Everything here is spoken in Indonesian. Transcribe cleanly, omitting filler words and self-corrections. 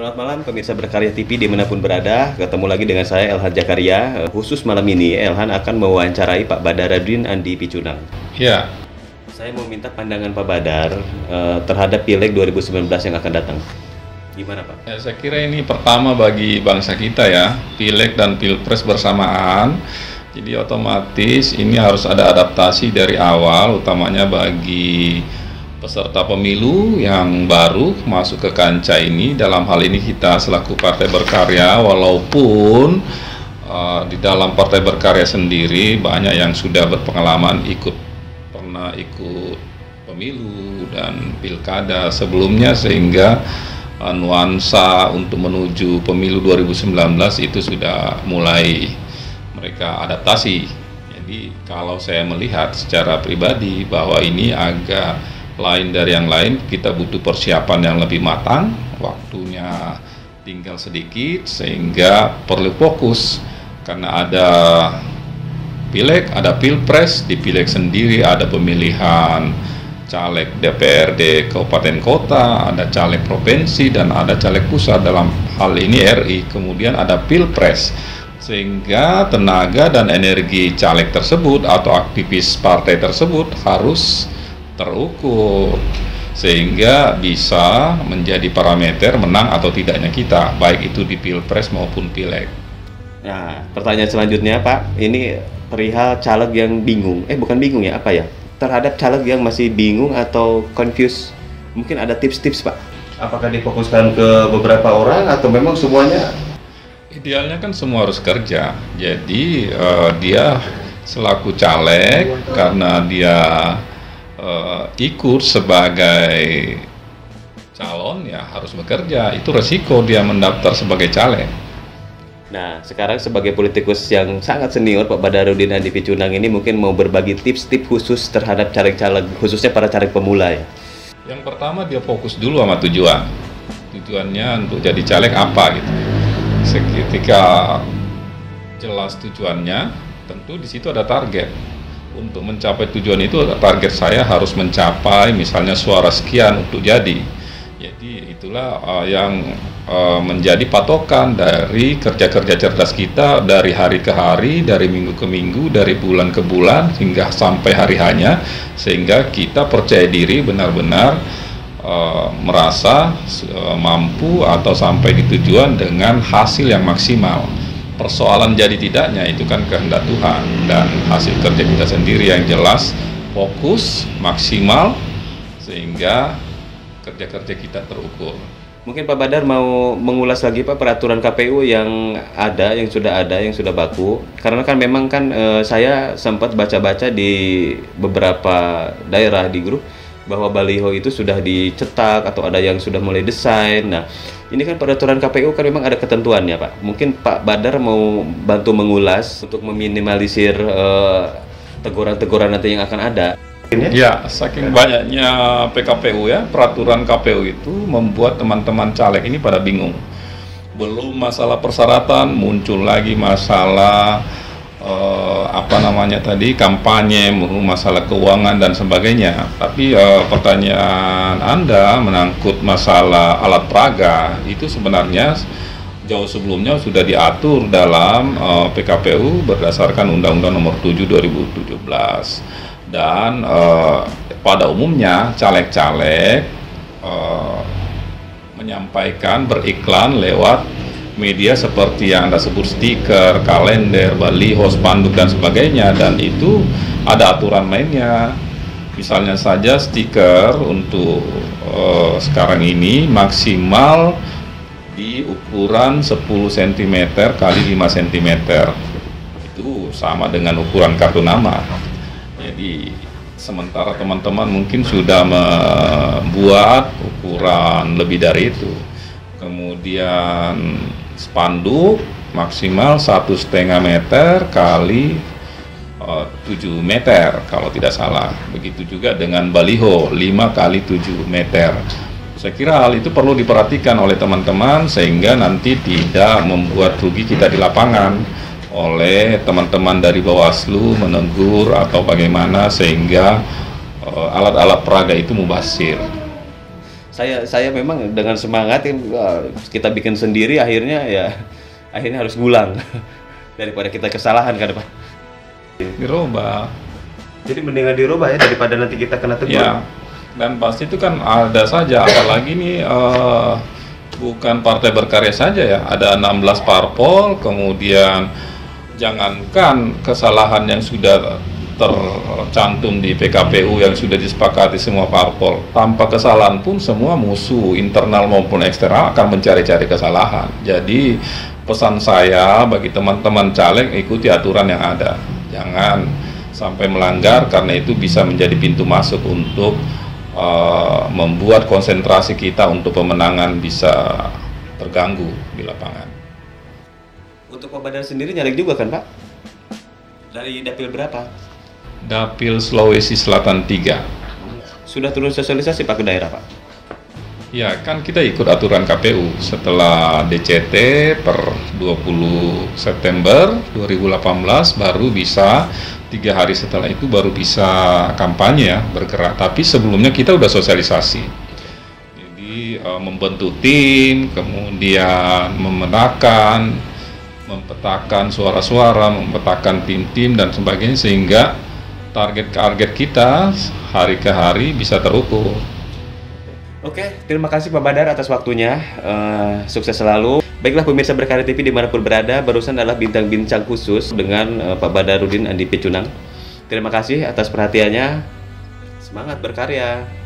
Selamat malam pemirsa Berkarya TV dimanapun berada. Ketemu lagi dengan saya Elhan Jakaria. Khusus malam ini Elhan akan mewawancarai Pak Badarudin Andi Picunang. Ya, Saya mau minta pandangan Pak Badar terhadap Pileg 2019 yang akan datang. Gimana Pak? ya, saya kira ini pertama bagi bangsa kita ya, Pileg dan Pilpres bersamaan. Jadi otomatis ini harus ada adaptasi dari awal, utamanya bagi peserta pemilu yang baru masuk ke kancah ini. Dalam hal ini kita selaku Partai Berkarya, walaupun di dalam Partai Berkarya sendiri banyak yang sudah berpengalaman pernah ikut pemilu dan pilkada sebelumnya, sehingga nuansa untuk menuju pemilu 2019 itu sudah mulai mereka adaptasi. Jadi kalau saya melihat secara pribadi bahwa ini agak lain dari yang lain, kita butuh persiapan yang lebih matang, waktunya tinggal sedikit, sehingga perlu fokus karena ada Pileg, ada Pilpres. Di Pileg sendiri ada pemilihan caleg DPRD kabupaten kota, ada caleg provinsi, dan ada caleg pusat, dalam hal ini RI. Kemudian ada Pilpres, sehingga tenaga dan energi caleg tersebut atau aktivis partai tersebut harus terukur sehingga bisa menjadi parameter menang atau tidaknya kita, baik itu di Pilpres maupun Pileg. Nah, pertanyaan selanjutnya Pak, ini perihal caleg yang bingung. Bukan bingung ya, apa ya? Terhadap caleg yang masih bingung atau confused. Mungkin ada tips-tips Pak. Apakah difokuskan ke beberapa orang atau memang semuanya? Idealnya kan semua harus kerja. Jadi dia selaku caleg, karena dia ikut sebagai calon, ya harus bekerja. Itu resiko dia mendaftar sebagai caleg. Nah, sekarang sebagai politikus yang sangat senior, Pak Badarudin Andi Picunang ini mungkin mau berbagi tips-tips khusus terhadap caleg-caleg, khususnya para caleg pemula ya. Yang pertama, dia fokus dulu sama tujuan. Tujuannya untuk jadi caleg apa gitu. Ketika jelas tujuannya, tentu di situ ada target. Untuk mencapai tujuan itu, target saya harus mencapai misalnya suara sekian untuk jadi. Jadi itulah yang menjadi patokan dari kerja-kerja cerdas kita dari hari ke hari, dari minggu ke minggu, dari bulan ke bulan, hingga sampai hari hanya, sehingga kita percaya diri benar-benar merasa mampu atau sampai di tujuan dengan hasil yang maksimal. Persoalan jadi tidaknya itu kan kehendak Tuhan, dan hasil kerja kita sendiri yang jelas, fokus, maksimal, sehingga kerja-kerja kita terukur. Mungkin Pak Badar mau mengulas lagi Pak peraturan KPU yang ada, yang sudah baku. Karena kan memang kan saya sempat baca-baca di beberapa daerah di grup bahwa baliho itu sudah dicetak atau ada yang sudah mulai desain. Nah, ini kan peraturan KPU kan memang ada ketentuannya Pak. Mungkin Pak Badar mau bantu mengulas untuk meminimalisir teguran-teguran nanti yang akan ada. Ya, saking banyaknya PKPU ya, peraturan KPU itu membuat teman-teman caleg ini pada bingung. Belum masalah persyaratan, muncul lagi masalah kampanye, masalah keuangan dan sebagainya. Tapi pertanyaan Anda menangkut masalah alat peraga itu sebenarnya jauh sebelumnya sudah diatur dalam PKPU berdasarkan Undang-Undang Nomor 7 2017. Dan pada umumnya caleg-caleg menyampaikan, beriklan lewat media seperti yang Anda sebut, stiker, kalender, baliho, spanduk dan sebagainya, dan itu ada aturan mainnya. Misalnya saja stiker untuk sekarang ini maksimal di ukuran 10 cm kali 5 cm. Itu sama dengan ukuran kartu nama. Jadi sementara teman-teman mungkin sudah membuat ukuran lebih dari itu. Kemudian spanduk maksimal 1,5 meter kali 7 meter kalau tidak salah. Begitu juga dengan baliho 5 kali 7 meter. Saya kira hal itu perlu diperhatikan oleh teman-teman sehingga nanti tidak membuat rugi kita di lapangan oleh teman-teman dari Bawaslu menegur atau bagaimana sehingga alat-alat peraga itu mubazir. Saya memang dengan semangat kita bikin sendiri, akhirnya harus ngulang daripada kita kesalahan kan Pak. Dirubah. Jadi mendingan dirubah ya daripada nanti kita kena tegur. Ya, dan pasti itu kan ada saja, apalagi nih bukan partai berkarya saja ya, ada 16 parpol, kemudian jangankan kesalahan yang sudah tercantum di PKPU yang sudah disepakati semua parpol, tanpa kesalahan pun semua musuh internal maupun eksternal akan mencari-cari kesalahan. Jadi pesan saya bagi teman-teman caleg, ikuti aturan yang ada, jangan sampai melanggar, karena itu bisa menjadi pintu masuk untuk membuat konsentrasi kita untuk pemenangan bisa terganggu di lapangan. Untuk Pak Badar sendiri nyalek juga kan Pak? Dari dapil berapa? Dapil Sulawesi Selatan 3. Sudah turun sosialisasi Pak ke daerah Pak? Ya, kan kita ikut aturan KPU setelah DCT per 20 September 2018 baru bisa, 3 hari setelah itu baru bisa kampanye ya, bergerak. Tapi sebelumnya kita udah sosialisasi. Jadi membentuk tim, kemudian mempetakan suara-suara, mempetakan tim-tim dan sebagainya, sehingga target kita hari ke hari bisa terukur. Oke, terima kasih Pak Badar atas waktunya. Sukses selalu. Baiklah pemirsa Berkarya TV dimanapun berada, barusan adalah bincang-bincang khusus dengan Pak Badarudin Andi Picunang. Terima kasih atas perhatiannya. Semangat berkarya.